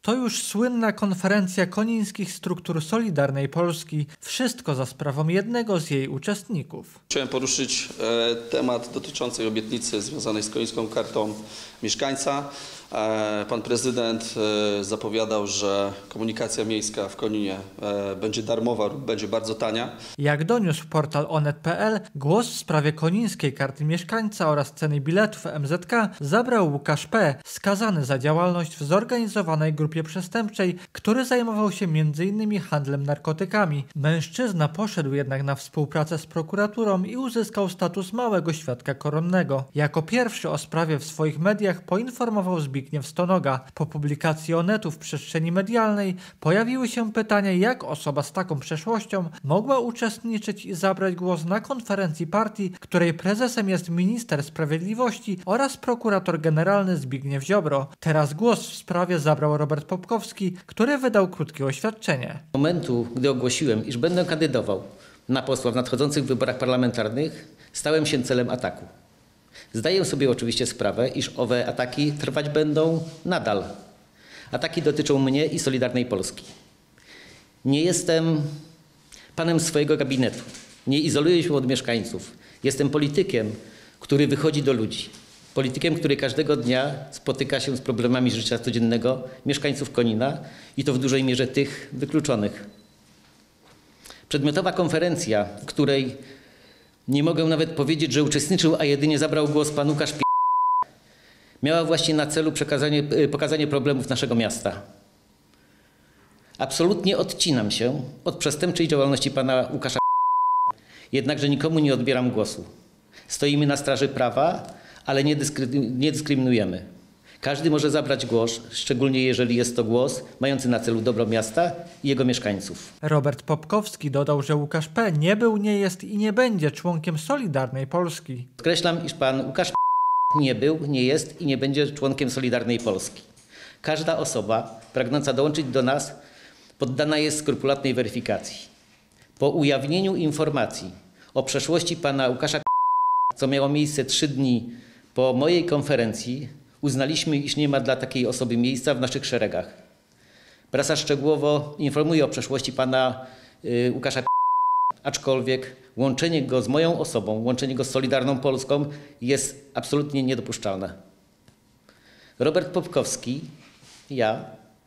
To już słynna konferencja konińskich struktur Solidarnej Polski. Wszystko za sprawą jednego z jej uczestników. Chciałem poruszyć temat dotyczący obietnicy związanej z Konińską Kartą Mieszkańca. Pan prezydent zapowiadał, że komunikacja miejska w Koninie będzie darmowa lub będzie bardzo tania. Jak doniósł portal onet.pl, głos w sprawie Konińskiej Karty Mieszkańca oraz ceny biletów MZK zabrał Łukasz P., skazany za działalność w zorganizowanej grupie przestępczej, który zajmował się m.in. handlem narkotykami. Mężczyzna poszedł jednak na współpracę z prokuraturą i uzyskał status małego świadka koronnego. Jako pierwszy o sprawie w swoich mediach poinformował Zbigniew Stonoga. Po publikacji Onetu w przestrzeni medialnej pojawiły się pytania, jak osoba z taką przeszłością mogła uczestniczyć i zabrać głos na konferencji partii, której prezesem jest minister sprawiedliwości oraz prokurator generalny Zbigniew Ziobro. Teraz głos w sprawie zabrał Robert Popkowski, który wydał krótkie oświadczenie. Z momentu, gdy ogłosiłem, iż będę kandydował na posła w nadchodzących wyborach parlamentarnych, stałem się celem ataku. Zdaję sobie oczywiście sprawę, iż owe ataki trwać będą nadal. Ataki dotyczą mnie i Solidarnej Polski. Nie jestem panem swojego gabinetu. Nie izoluję się od mieszkańców. Jestem politykiem, który wychodzi do ludzi. Politykiem, który każdego dnia spotyka się z problemami życia codziennego mieszkańców Konina i to w dużej mierze tych wykluczonych. Przedmiotowa konferencja, w której nie mogę nawet powiedzieć, że uczestniczył, a jedynie zabrał głos pan Łukasz P., miała właśnie na celu pokazanie problemów naszego miasta. Absolutnie odcinam się od przestępczej działalności pana Łukasza P., jednakże nikomu nie odbieram głosu. Stoimy na straży prawa, ale nie dyskryminujemy. Każdy może zabrać głos, szczególnie jeżeli jest to głos mający na celu dobro miasta i jego mieszkańców. Robert Popkowski dodał, że Łukasz P. nie był, nie jest i nie będzie członkiem Solidarnej Polski. Podkreślam, iż pan Łukasz P. nie był, nie jest i nie będzie członkiem Solidarnej Polski. Każda osoba pragnąca dołączyć do nas poddana jest skrupulatnej weryfikacji. Po ujawnieniu informacji o przeszłości pana Łukasza P., co miało miejsce 3 dni po mojej konferencji, uznaliśmy, iż nie ma dla takiej osoby miejsca w naszych szeregach. Prasa szczegółowo informuje o przeszłości pana Łukasza P., aczkolwiek łączenie go z moją osobą, łączenie go z Solidarną Polską jest absolutnie niedopuszczalne. Robert Popkowski, ja,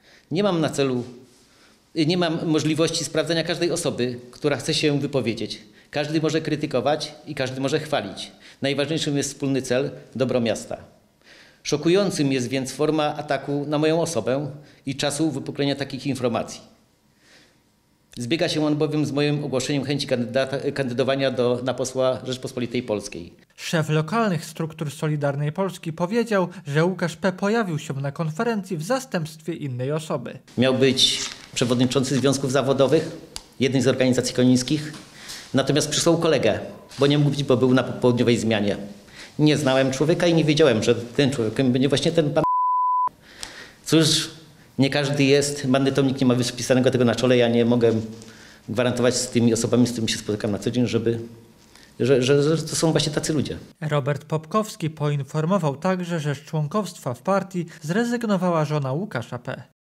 nie mam możliwości sprawdzenia każdej osoby, która chce się wypowiedzieć. Każdy może krytykować i każdy może chwalić. Najważniejszym jest wspólny cel, dobro miasta. Szokującym jest więc forma ataku na moją osobę i czasu wypuklenia takich informacji. Zbiega się on bowiem z moim ogłoszeniem chęci kandydowania na posła Rzeczpospolitej Polskiej. Szef lokalnych struktur Solidarnej Polski powiedział, że Łukasz P. pojawił się na konferencji w zastępstwie innej osoby. Miał być przewodniczący związków zawodowych jednej z organizacji konińskich, natomiast przysłał kolegę, bo nie mógł być, bo był na popołudniowej zmianie. Nie znałem człowieka i nie wiedziałem, że ten człowiek będzie właśnie ten pan. Cóż, nie każdy jest, bandytownik nie ma wypisanego tego na czole. Ja nie mogę gwarantować z tymi osobami, z którymi się spotykam na co dzień, że to są właśnie tacy ludzie. Robert Popkowski poinformował także, że z członkostwa w partii zrezygnowała żona Łukasza P.